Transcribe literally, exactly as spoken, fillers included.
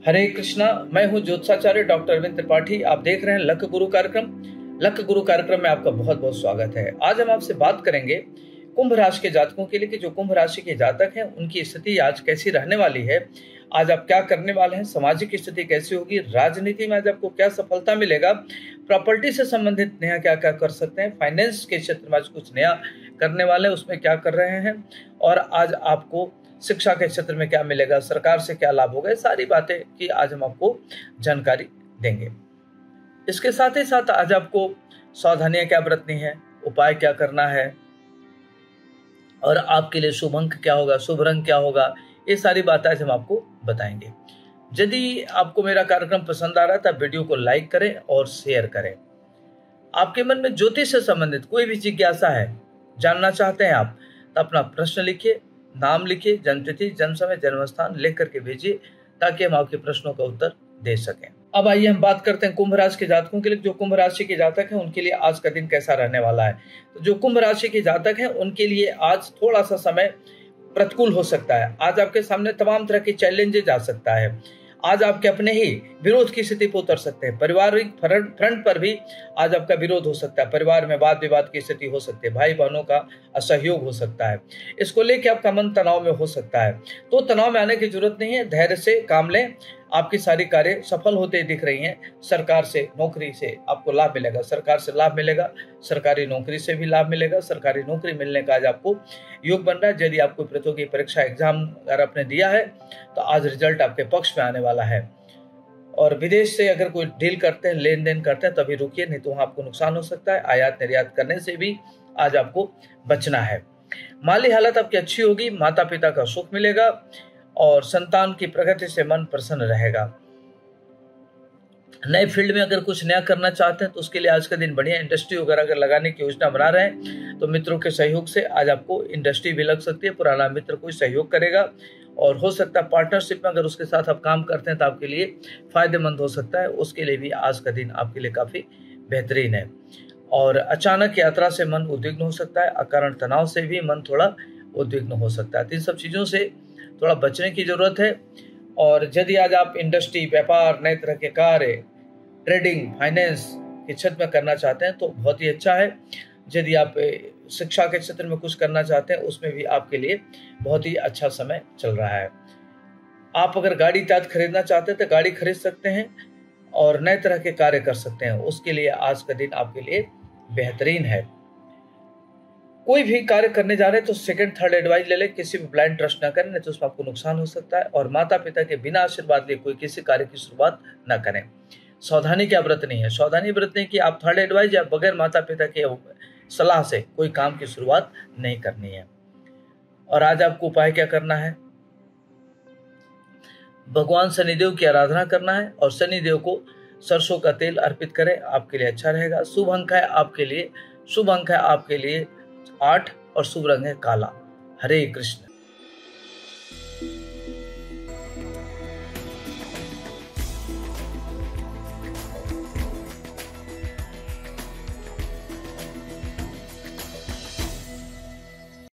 हरे कृष्णा। मैं हूं ज्योतिषाचार्य डॉक्टर अरविंद त्रिपाठी। आप देख रहे हैं लक गुरु कार्यक्रम। लक गुरु कार्यक्रम में आपका बहुत बहुत स्वागत है। आज हम आपसे बात करेंगे कुंभ राशि के जातकों के लिए कि जो कुंभ राशि के जातक हैं उनकी स्थिति आज कैसी रहने वाली है। आज आप क्या करने वाले हैं, सामाजिक स्थिति कैसी होगी, राजनीति में आज आपको क्या सफलता मिलेगा, प्रॉपर्टी से संबंधित नया क्या क्या कर सकते हैं, फाइनेंस के क्षेत्र में आज कुछ नया करने वाले हैं उसमें क्या कर रहे हैं, और आज आपको शिक्षा के क्षेत्र में क्या मिलेगा, सरकार से क्या लाभ होगा, सारी बातें की आज हम आपको जानकारी देंगे। इसके साथ ही साथ आज आपको सावधानियां क्या बरतनी है, उपाय क्या करना है, और आपके लिए शुभ अंक क्या होगा, शुभ रंग क्या होगा, ये सारी बातें आज हम आपको बताएंगे। यदि आपको मेरा कार्यक्रम पसंद आ रहा है तो वीडियो को लाइक करें और शेयर करें। आपके मन में ज्योतिष से संबंधित कोई भी जिज्ञासा है, जानना चाहते हैं आप, तो अपना प्रश्न लिखिए, नाम लिखिए, जन्मतिथि, जन्म समय, जन्म स्थान लिख करके भेजिए ताकि हम आपके प्रश्नों का उत्तर दे सकें। अब आइए हम बात करते हैं कुंभ राशि के जातकों के लिए। जो कुंभ राशि के जातक हैं उनके लिए आज का दिन कैसा रहने वाला है। तो जो कुंभ राशि के जातक हैं उनके लिए आज थोड़ा सा समय प्रतिकूल हो सकता है। आज आपके सामने तमाम तरह के चैलेंजेस आ सकता है। आज आपके अपने ही विरोध की स्थिति पर उतर सकते हैं। पारिवारिक फ्रंट पर भी आज आपका विरोध हो सकता है। परिवार में वाद विवाद की स्थिति हो सकती है। भाई बहनों का असहयोग हो सकता है। इसको लेकर आपका मन तनाव में हो सकता है। तो तनाव में आने की जरूरत नहीं है, धैर्य से काम लें। आपकी सारी कार्य सफल होते दिख रही हैं। सरकार से, नौकरी से आपको लाभ मिलेगा, सरकार से लाभ मिलेगा, सरकारी नौकरी से भी लाभ मिलेगा। सरकारी नौकरी मिलने का आज आपको योग बन रहा है। यदि आपको प्रतियोगी परीक्षा एग्जाम अगर आपने दिया है तो आज रिजल्ट आपके पक्ष में आने वाला है। और विदेश से अगर कोई डील करते हैं, लेन देन करते हैं, तभी रुकिए, नहीं तो वहां आपको नुकसान हो सकता है। आयात निर्यात करने से भी आज आपको बचना है। माली हालत आपकी अच्छी होगी, माता पिता का सुख मिलेगा और संतान की प्रगति से मन प्रसन्न रहेगा। नए फील्ड में अगर कुछ नया करना चाहते हैं तो उसके लिए आज का दिन बढ़िया। इंडस्ट्री वगैरह अगर लगाने की योजना बना रहे हैं तो मित्रों के सहयोग से आज आपको इंडस्ट्री भी लग सकती है। पुराना मित्र कोई सहयोग करेगा और हो सकता है पार्टनरशिप में अगर उसके साथ आप काम करते हैं तो आपके लिए फायदेमंद हो सकता है। उसके लिए भी आज का दिन आपके लिए काफी बेहतरीन है। और अचानक यात्रा से मन उद्विग्न हो सकता है। अकारण तनाव से भी मन थोड़ा उद्विग्न हो सकता है। तो इन सब चीजों से थोड़ा बचने की जरूरत है। और यदि आज आप इंडस्ट्री, व्यापार, नए तरह के कार्य, ट्रेडिंग, फाइनेंस के क्षेत्र में करना चाहते हैं तो बहुत ही अच्छा है। यदि आप शिक्षा के क्षेत्र में कुछ करना चाहते हैं उसमें भी आपके लिए बहुत ही अच्छा समय चल रहा है। आप अगर गाड़ी इत्यादि खरीदना चाहते हैं तो गाड़ी खरीद सकते हैं और नए तरह के कार्य कर सकते हैं। उसके लिए आज का दिन आपके लिए बेहतरीन है। कोई भी कार्य करने जा रहे हैं तो सेकंड थर्ड एडवाइस ले लें। किसी भी ब्लाइंड ट्रस्ट ना करें, नहीं तो उसमें आपको नुकसान हो सकता है। और माता पिता के बिना आशीर्वाद लिए कोई किसी कार्य की शुरुआत ना करें। सावधानी क्या बरतनी है, सावधानी बरतनी कि आप थर्ड एडवाइस या बगैर माता पिता के सलाह से कोई काम की शुरुआत नहीं करनी है। और आज आपको उपाय क्या करना है, भगवान शनिदेव की आराधना करना है और शनिदेव को सरसों का तेल अर्पित करें, आपके लिए अच्छा रहेगा। शुभ अंक है आपके लिए शुभ अंक है आपके लिए आठ और शुभ रंग है काला। हरे कृष्ण।